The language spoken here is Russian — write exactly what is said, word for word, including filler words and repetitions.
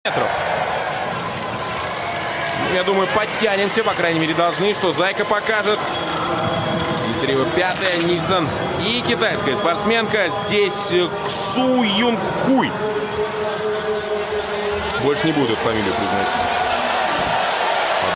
метров. Я думаю, подтянемся, по крайней мере, должны, что Зайка покажет. Нестерева пятая, Нильсон и китайская спортсменка. Здесь Ксу Юнг Хуй. Больше не буду эту фамилию произносить.